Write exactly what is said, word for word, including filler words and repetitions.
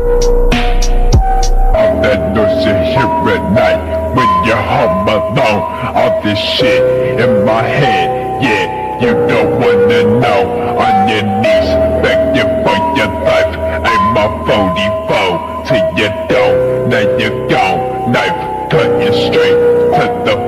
All that noise you hear at night when you're home alone. All this shit in my head, yeah, you don't wanna know. On your knees, begging for your life. Ain't my forty-four till you don't. Now you're gone, knife cutting straight to the